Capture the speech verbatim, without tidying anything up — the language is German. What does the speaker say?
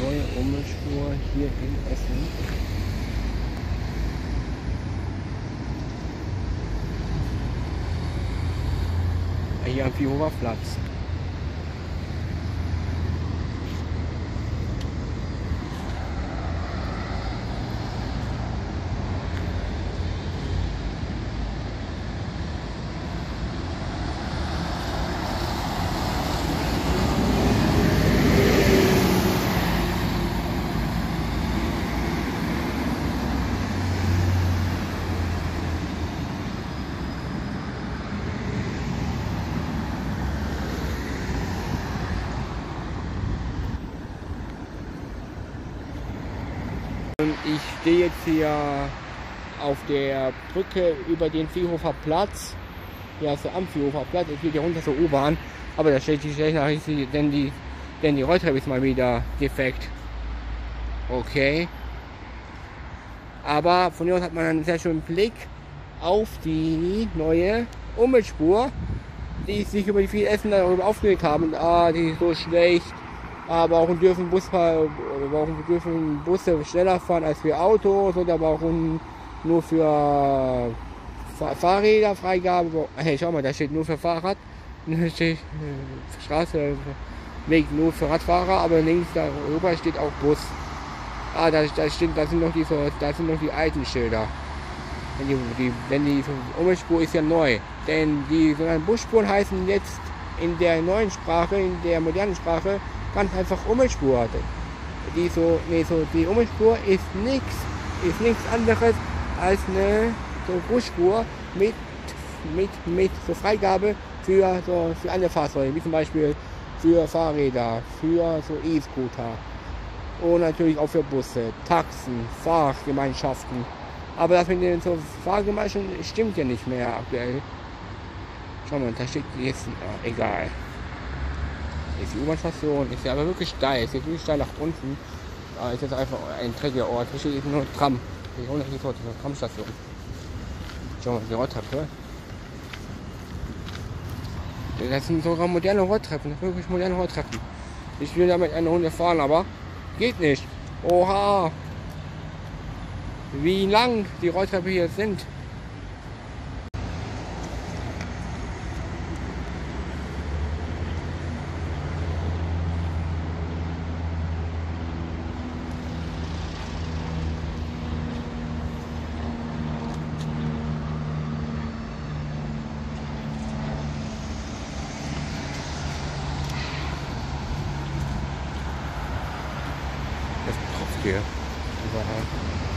neue Umspur hier in Essen. Hier am Vierhofer Platz. Ich stehe jetzt hier auf der Brücke über den Vierhofer Platz. Ja, so am Vierhofer Platz. Es geht hier runter zur U-Bahn. Aber da steht die schlechte Nachricht, denn die, denn die Rolltreppe ist mal wieder defekt. Okay. Aber von hier aus hat man einen sehr schönen Blick auf die neue Umweltspur, die sich über die vielen Essen darüber aufgeregt haben. Ah, die ist so schlecht. Aber warum dürfen, Bus, warum dürfen Busse schneller fahren als für Autos oder warum nur für Fahrräder Freigabe? Hey, schau mal, da steht nur für Fahrrad, da steht äh, Straße, Weg nur für Radfahrer, aber links darüber steht auch Bus. Ah, da, da, steht, da, sind noch die, da sind noch die alten Schilder. Wenn die, die, wenn die Umweltspur ist ja neu, denn die Busspuren heißen jetzt in der neuen Sprache, in der modernen Sprache, ganz einfach Umweltspur. Die, so, nee, so, die Umweltspur ist nichts ist nichts anderes als eine so Busspur mit, mit, mit so Freigabe für, so, für andere Fahrzeuge, wie zum Beispiel für Fahrräder, für so E-Scooter und natürlich auch für Busse, Taxen, Fahrgemeinschaften. Aber das mit den so Fahrgemeinschaften stimmt ja nicht mehr aktuell. Schau mal, da steht jetzt, äh, egal. Ist die U-Bahn-Station, ist ja aber wirklich steil, ist jetzt wirklich steil nach unten. Da ist jetzt einfach ein dreckiger Ort. Hier steht nur Tram. Ich hole nicht dort, eine Tramstation. Schau mal, die Rolltreppe. Das sind sogar moderne Rolltreppen, wirklich moderne Rolltreppen. Ich will damit eine Runde fahren, aber geht nicht. Oha! Wie lang die Rolltreppe hier sind. Das tropft hier überall.